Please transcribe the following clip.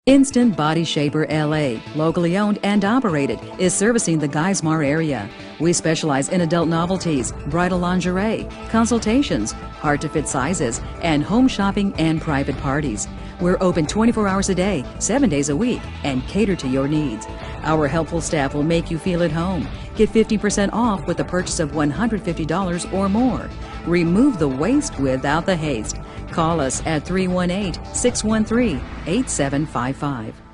Instant Body Shaper LA, locally owned and operated, is servicing the Geismar area. We specialize in adult novelties, bridal lingerie, consultations, hard-to-fit sizes, and home shopping and private parties. We're open 24 hours a day, 7 days a week, and cater to your needs. Our helpful staff will make you feel at home. Get 50% off with the purchase of $150 or more. Remove the waste without the haste. Call us at 318-613-8755.